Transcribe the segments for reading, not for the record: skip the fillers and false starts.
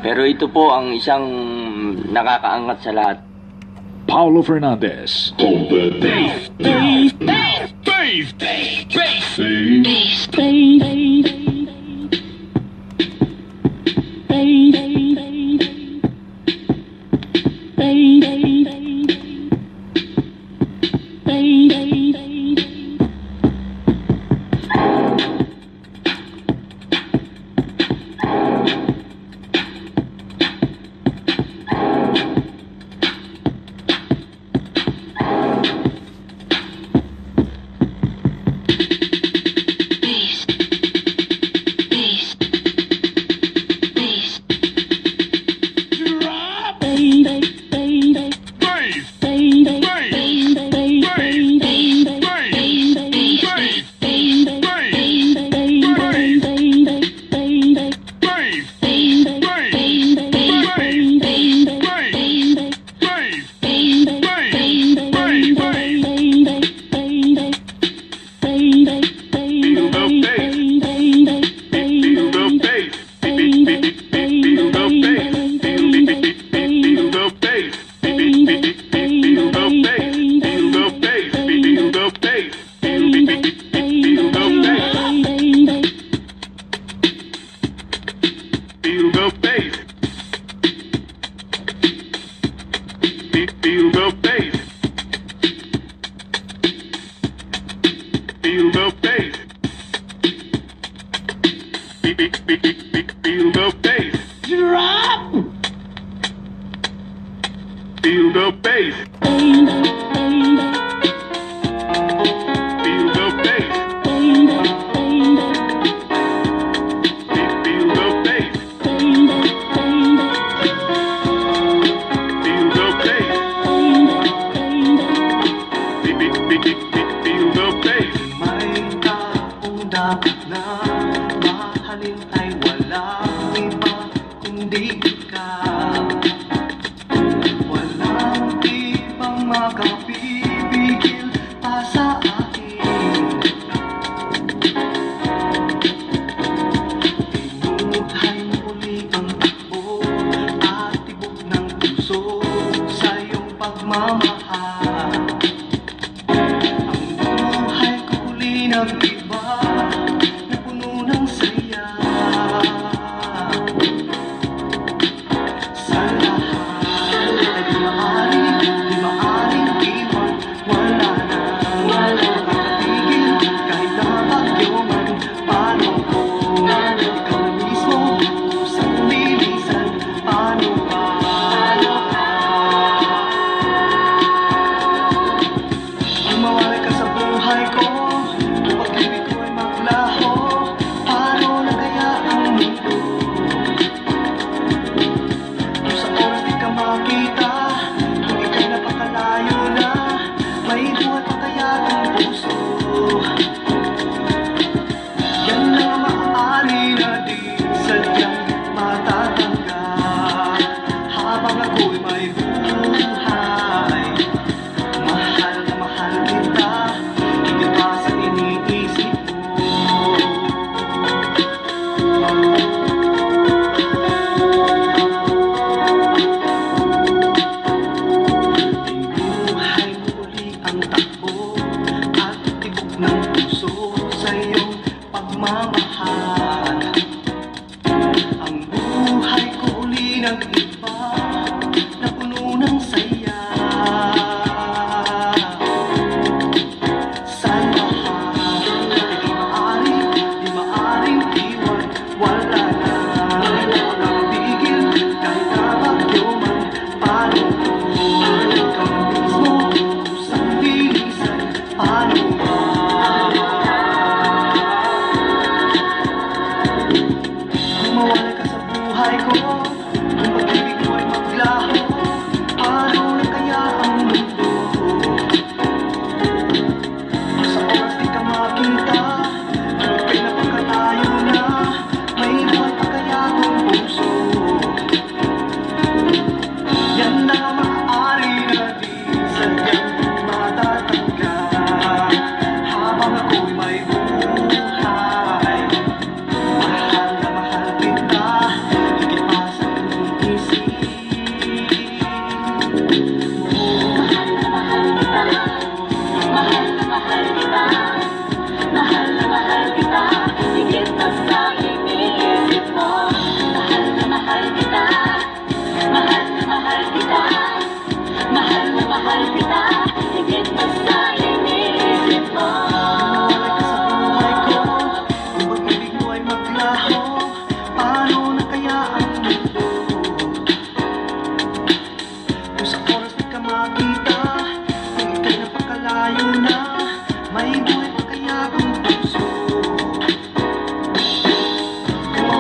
Pero ito po ang isang nakakaangat sa lahat. Paulo Fernandez.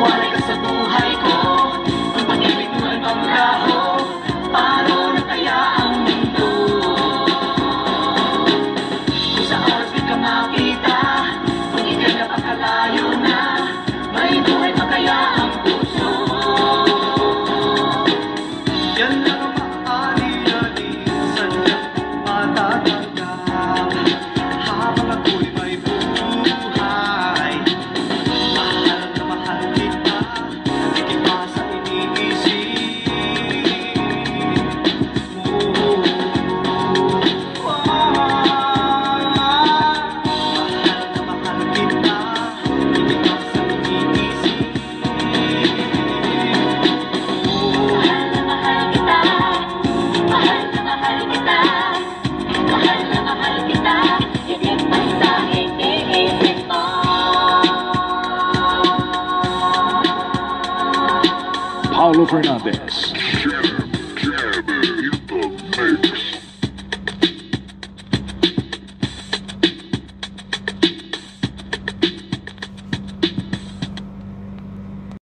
mawalay ka sa buhay ko. Ang pag-ibig mo ay panglaho. Paano na kaya ang mundo? Kung sa oras di ka makita, kung ika'y napakalayo na, may buhay pa kaya ang puso? Yan lang ang maali-alisan niyang matatanggap habang ako'y may buhay. Mahal na mahal kita, higit pa sa iniisip mo. Mahal na mahal kita, higit pa sa iniisip mo. Mahal na mahal kita, mahal na mahal kita, mahal na mahal kita, higit pa sa iniisip mo. Paulo Fernandez.